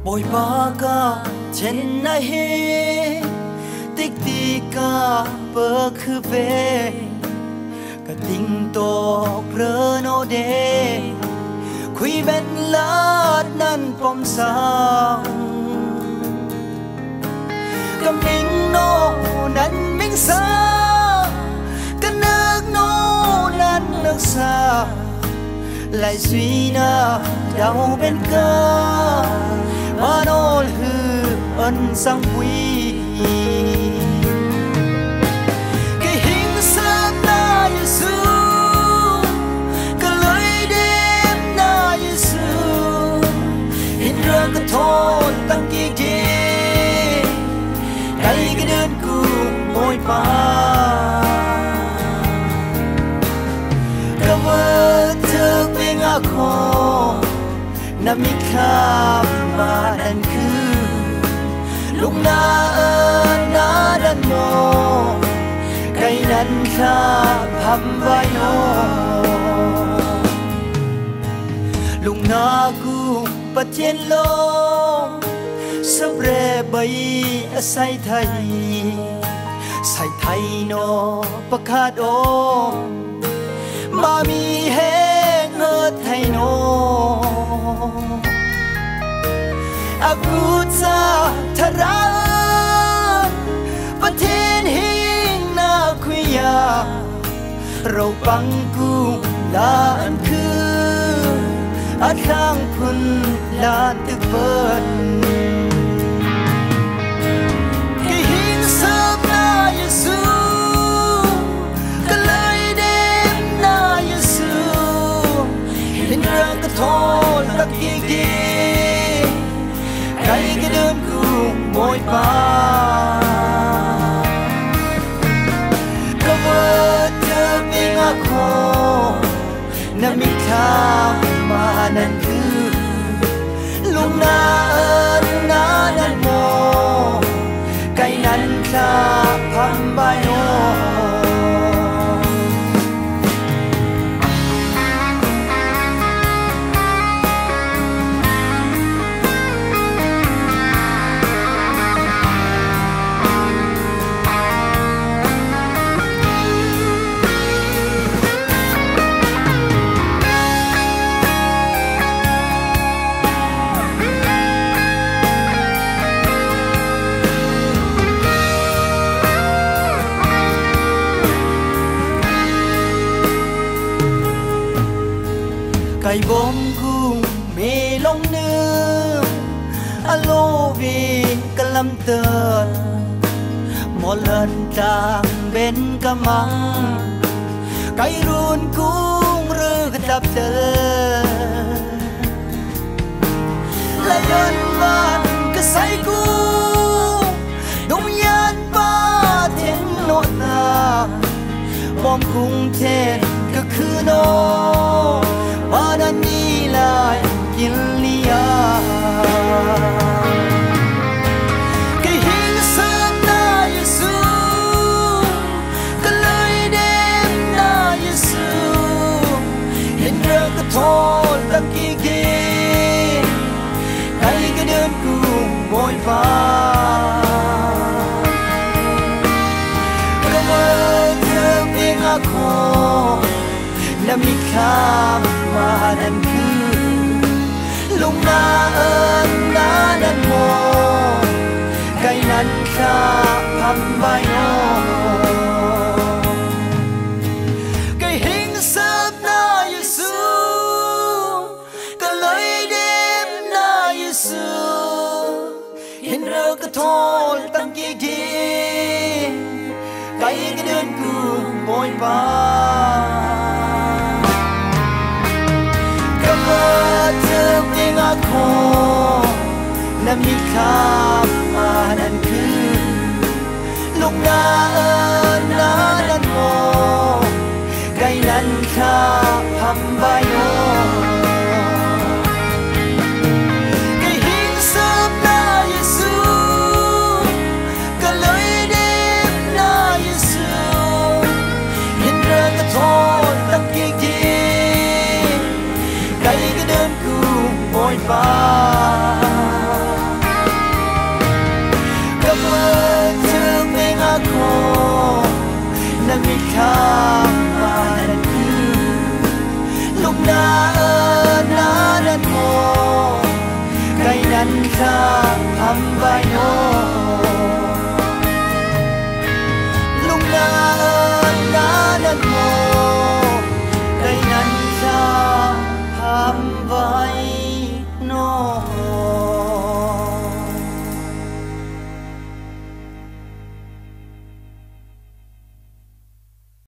bồi ba ca trên na he tích tì ca bơ khứ về cả tình tổ rơ nô đê khuy bên lát nan bom sang cả mình nô nan mình xa cả nước nô nan nước xa lại suy na đau bên ca mà nô hư ân sang quý cái hình sắc na Giêsu cái lời đêm na Giêsu hình răng cái thôn tăng kia kia cái đơn cùng môi ba cái vợ thức bên ngã khó nằm mi khám mà đàn khứ lúc na ơn na đàn mô cái năn khá hầm vai nô lúc na cùng bắt thiên lông sắp rê bay say thay nô bạc hát ô mà mi hết ngơ thay nô aku ta tharan patin hing na kuya rau pangku lan ku athang phun lan tức bớt cái hình sớm na Giêsu cái lời đêm na Giêsu hình răng cái thôn ta kia cái đơn cùng môi ba có vợ thơ bên ngã khó nằm mi khám mà năn khứ lúc na ơn na năn mô cái năn khá hầm vai nô cái bom cung mê long nương alo vì cái lâm tơ một lần tràng bên cái măng cái run cung rư cái đập tơ lại ơn van cái say cung đông nhân ba thiên nội na bom cung thiên cái khứ nô Wanan nilai kilia cái hình sắc na Giêsu cái lời đêm na Giêsu hình răng cái thôn ta kia cái đơn cùng môi ba cái vợ thương bên ngã khó nằm mi khám mà đàn khứ lúc na ơn na đàn mô cái năn khá hầm vai nô cái hình sắc na Giêsu cái lời đêm na Giêsu hình rơ cái thôn tăng kia cái đơn cùng môi ba thơ bên ngã khó nằm mi khám mà đàn khứ lúc na ơn na đàn mô cái năn khá hầm vai nô cái hình sớm na Giêsu cái lời đêm na Giêsu hình rơ cái thôn tăng kia cái đơn cùng môi ba ำ